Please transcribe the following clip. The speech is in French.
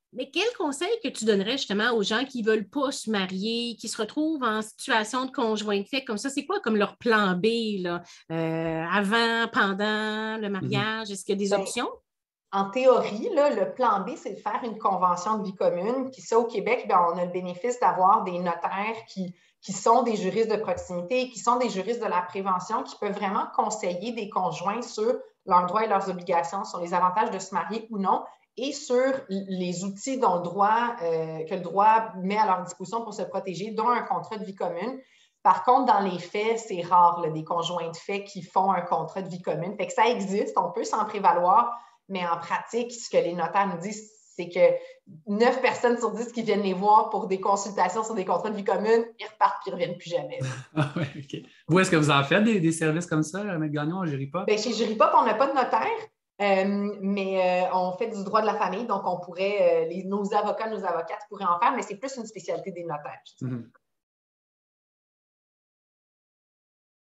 Mais quel conseil que tu donnerais justement aux gens qui ne veulent pas se marier, qui se retrouvent en situation de conjoint de fait comme ça? C'est quoi comme leur plan B, là? Avant, pendant le Mhm. mariage? Est-ce qu'il y a des Ben, options? en théorie, là, le plan B, c'est de faire une convention de vie commune. Puis ça, au Québec, ben, on a le bénéfice d'avoir des notaires qui sont des juristes de proximité, qui sont des juristes de la prévention, qui peuvent vraiment conseiller des conjoints sur leurs droits et leurs obligations, sur les avantages de se marier ou non, et sur les outils que le droit met à leur disposition pour se protéger, dont un contrat de vie commune. Par contre, dans les faits, c'est rare, là, des conjoints de fait qui font un contrat de vie commune. Fait que ça existe, on peut s'en prévaloir, mais en pratique, ce que les notaires nous disent, c'est que 9 personnes sur 10 qui viennent les voir pour des consultations sur des contrats de vie commune, ils repartent et ils ne reviennent plus jamais. Ah ouais, OK. Vous, est-ce que vous en faites des services comme ça, Maître Gagnon, en jury pop? Bien, chez Juripop, on n'a pas de notaire, mais on fait du droit de la famille, donc on pourrait, nos avocats, nos avocates pourraient en faire, mais c'est plus une spécialité des notaires. Mhm.